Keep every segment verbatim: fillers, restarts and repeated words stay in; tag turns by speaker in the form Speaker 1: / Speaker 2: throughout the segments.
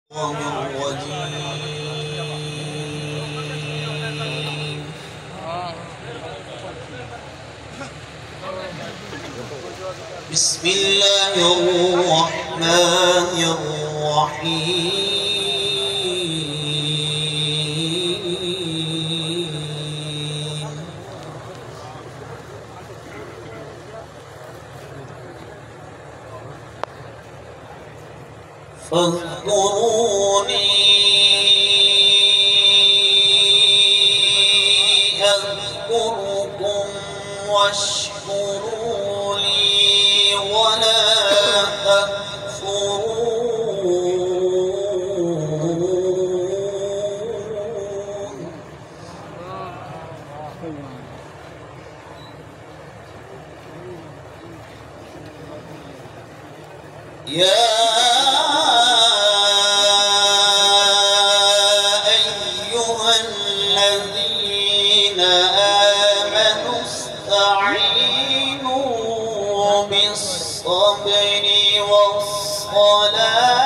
Speaker 1: الرجيم بسم الله الرحمن الرحيم فاذكروني أذكركم واشكروا لي ولا تكفرون يا بالصبر والصلاة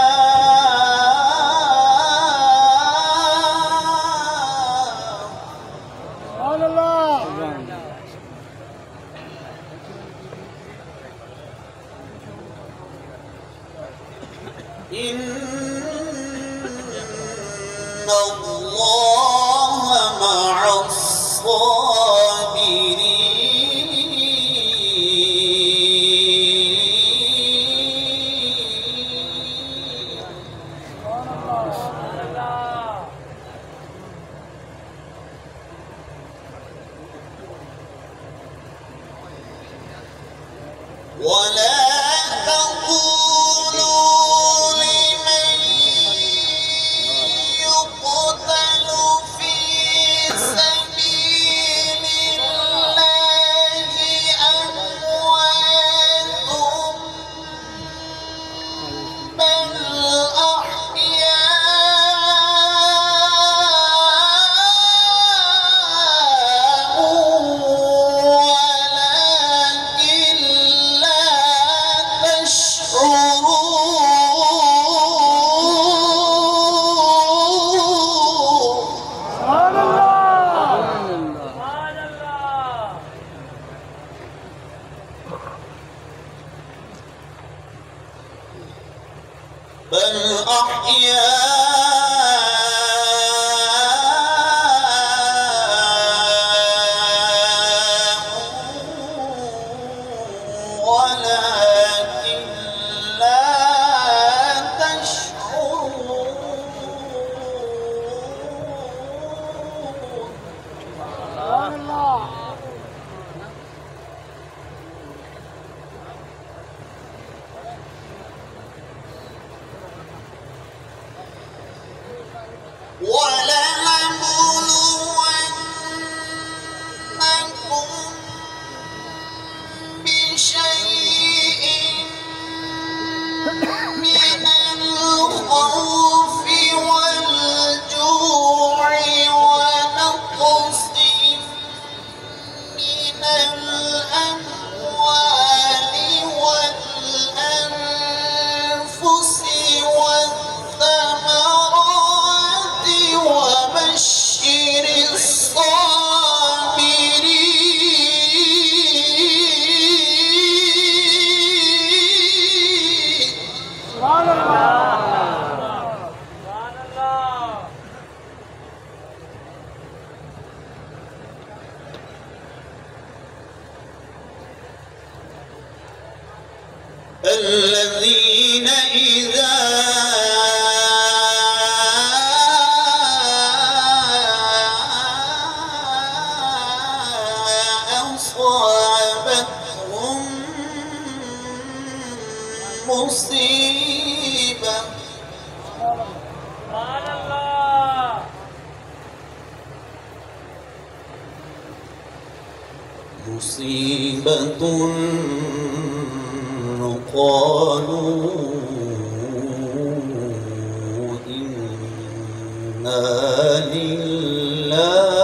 Speaker 1: سبحان الله إن الله مع الصابرين ولا تقولوا لمن يقتل في سبيل الله أموات بل بل أحياء ولكن لا تشعرون سبحان الله ولنبلونكم بشيء من الخوف والجوع ونقص من الأموال والأنفس والثمرات وبشر الصابرين سبحان الله سبحان الله الذين إذا أصابتهم مصيبة سبحان الله مصيبة قالوا إنا لله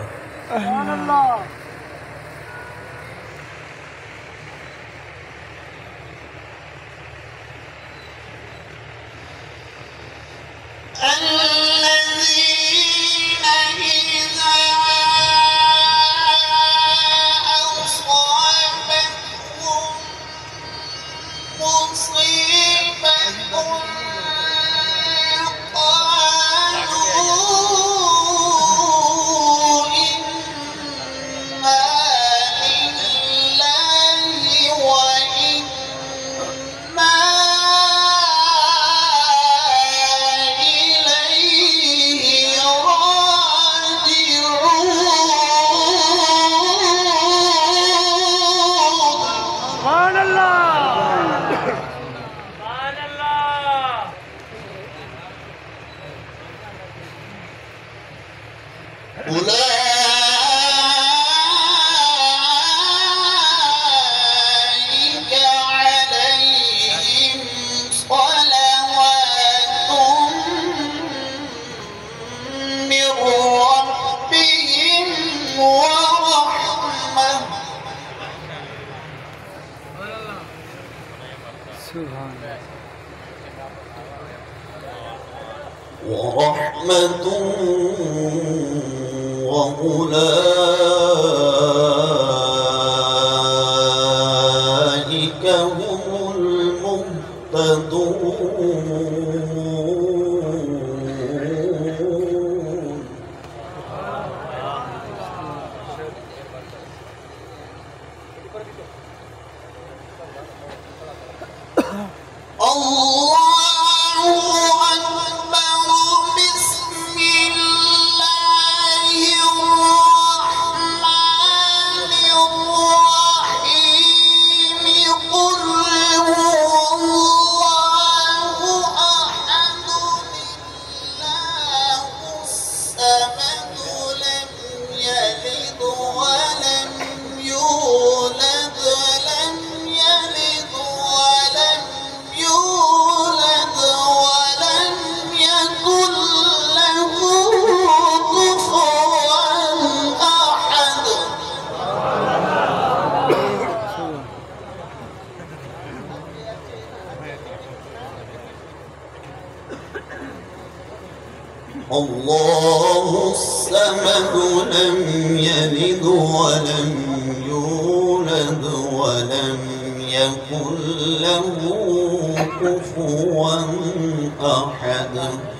Speaker 1: سبحان الله أولئك عليهم صلوات من ربهم ورحمة ورحمة وأولئك هم المهتدون. الله الله الصمد لم يلد ولم يولد ولم يكن له كفوا أحد.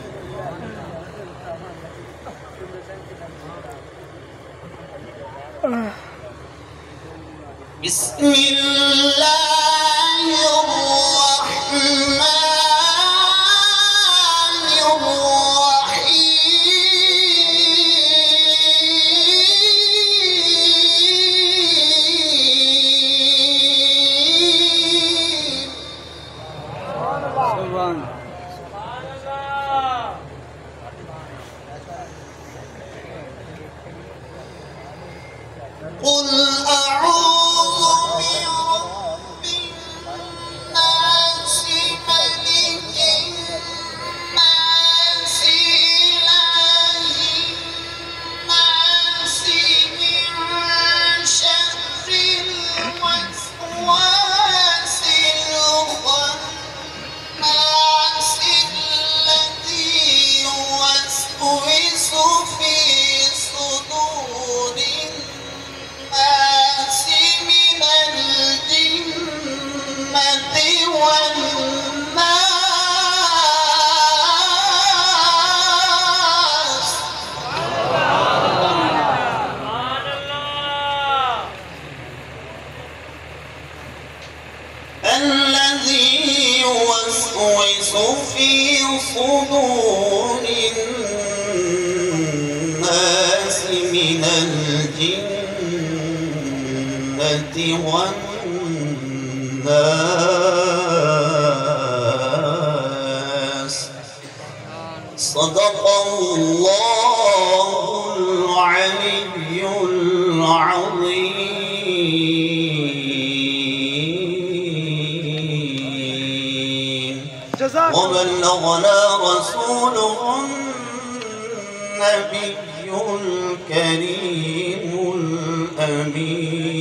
Speaker 1: بسم الله الرحمن قل أعوذ برب الناس ملك الناس إله الناس من شر الوسواس الخناس الذي يوسوس في صدور الناس من الجنة والناس. الذي يوسوس في صدور الناس من الجنة والناس. صدق الله العلي العظيم. وبلغنا رسوله النبي الكريم الأمين.